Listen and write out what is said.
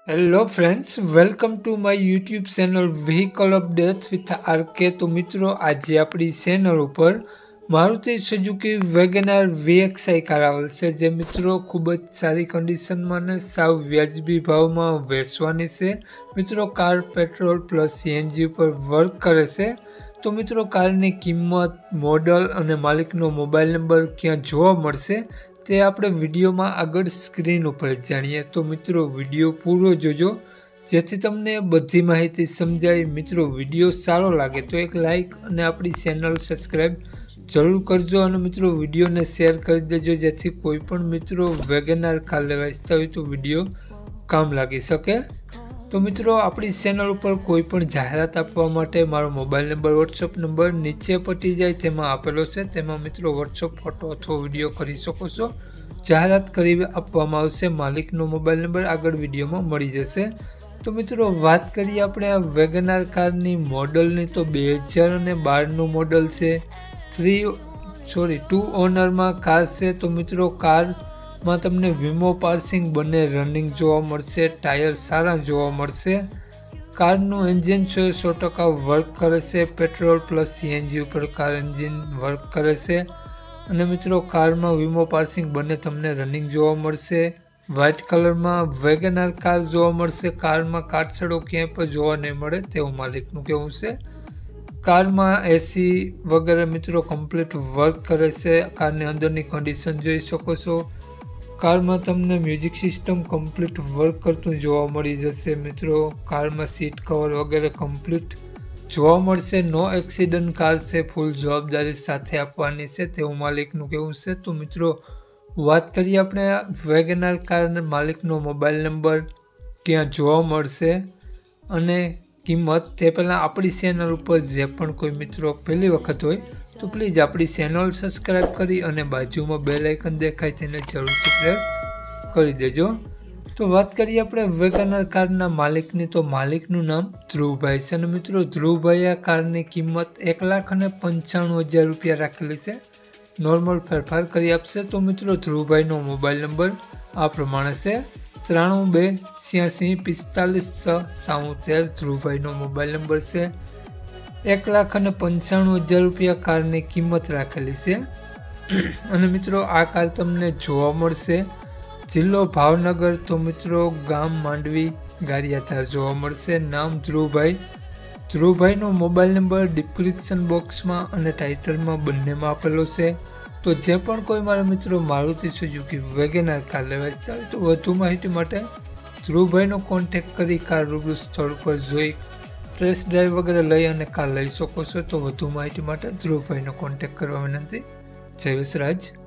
Hello friends, welcome to my YouTube channel vehicle updates with RK. તો મિત્રો, આજે આપણી ચેનલ ઉપર Maruti Suzuki WagonR VXi car આવેલ છે, જે મિત્રો ખૂબ જ સારી કન્ડિશનમાં અને સાવ વ્યાજબી ભાવમાં વેચવાની છે। મિત્રો, કાર પેટ્રોલ પ્લસ CNG ઉપર વર્ક કરે છે। તો મિત્રો, કારની કિંમત, મોડલ અને માલિકનો મોબાઈલ નંબર ક્યાં જોવા મળશે તે આપણે વિડીયોમાં આગળ સ્ક્રીન ઉપર જાણીએ। તો મિત્રો, વિડીયો પૂરો જોજો જેથી તમને બધી માહિતી સમજાય। મિત્રો, વિડીયો સારો લાગે તો એક લાઇક અને આપણી ચેનલ સબસ્ક્રાઈબ જરૂર કરજો અને મિત્રો વિડીયોને શેર કરી દેજો, જેથી કોઈ પણ મિત્રો વેગેનાર કાર લેવા ઈચ્છતા હોય તો વિડીયો કામ લાગી શકે। તો મિત્રો, આપણી ચેનલ ઉપર કોઈ પણ જાહેરાત આપવા માટે મારો મોબાઈલ નંબર, વોટ્સઅપ નંબર નીચે પટી જાય તેમાં આપેલો છે। તેમાં મિત્રો વોટ્સઅપ ફોટો અથવા વિડીયો કરી શકો છો। જાહેરાત કરી આપવામાં આવશે। માલિકનો મોબાઈલ નંબર આગળ વિડીયોમાં મળી જશે। તો મિત્રો, વાત કરીએ આપણે આ વેગેનાર કારની મોડલની, તો 2012નું મોડલ છે। 2 ઓનરમાં કાર છે। તો મિત્રો, કારમાં તમને વીમો, પાર્સિંગ બંને રનિંગ જોવા મળશે। ટાયર સારા જોવા મળશે। કારનું એન્જિન 100% વર્ક કરે છે। પેટ્રોલ પ્લસ CNG ઉપર કાર એન્જિન વર્ક કરે છે અને મિત્રો, કારમાં વીમો, પાર્સિંગ બંને તમને રનિંગ જોવા મળશે। વ્હાઇટ કલરમાં વેગેનાર કાર જોવા મળશે। કારમાં કાટછડો ક્યાંય પણ જોવા નહીં મળે તેવું માલિકનું કહેવું છે। કારમાં AC વગેરે મિત્રો કમ્પ્લીટ વર્ક કરે છે। કારની અંદરની કન્ડિશન જોઈ શકો છો। કારમાં તમને મ્યુઝિક સિસ્ટમ કમ્પ્લીટ વર્ક કરતું જોવા મળી જશે। મિત્રો, કારમાં સીટ કવર વગેરે કમ્પ્લીટ જોવા મળશે। નો એક્સિડન્ટ કાર છે, ફૂલ જવાબદારી સાથે આપવાની છે તેવું માલિકનું કહેવું છે। તો મિત્રો, વાત કરીએ આપણે વેગેનાર કાર માલિકનો મોબાઈલ નંબર ક્યાં જોવા મળશે અને કિંમત, તે પહેલાં આપણી ચેનલ ઉપર જે પણ કોઈ મિત્રો પહેલી વખત હોય તો પ્લીઝ આપણી ચેનલ સબસ્ક્રાઈબ કરી અને બાજુમાં બેલ આઇકન દેખાય તેને જરૂરથી પ્રેસ કરી દેજો। તો વાત કરીએ આપણે વેગેનાર કારના માલિકની, તો માલિકનું નામ ધ્રુવભાઈ છે અને મિત્રો ધ્રુવભાઈ આ કારની કિંમત 1,95,000 રૂપિયા રાખેલી છે। નોર્મલ ફેરફાર કરી આપશે। તો મિત્રો, ધ્રુવભાઈનો મોબાઈલ નંબર આ પ્રમાણે છે 9328454673। ધ્રુવભાઈનો મોબાઈલ નંબર છે। 1,95,000 રૂપિયા કારની કિંમત રાખેલી છે અને મિત્રો, આ કાર તમને જોવા મળશે જિલ્લો ભાવનગર। તો મિત્રો, ગામ માંડવી, ગારિયાધાર જોવા મળશે। નામ ધ્રુવભાઈ। ધ્રુવભાઈનો મોબાઈલ નંબર ડિસ્ક્રિપ્શન બોક્સમાં અને ટાઇટલમાં બંનેમાં આપેલો છે। તો જે પણ કોઈ મારા મિત્રો મારુતિ સુઝુકી વેગેનાર કાર લેવા ઈચ્છતા હોય તો વધુ માહિતી માટે ધ્રુવભાઈનો કોન્ટેક્ટ કરી કાર રૂબરૂ સ્થળ પર જોઈ ટેસ્ટ ડ્રાઈવ વગેરે લઈ અને કાર લઈ શકો છો। તો વધુ માહિતી માટે ધ્રુવભાઈનો કોન્ટેક્ટ કરવા વિનંતી। જય વસરાજ।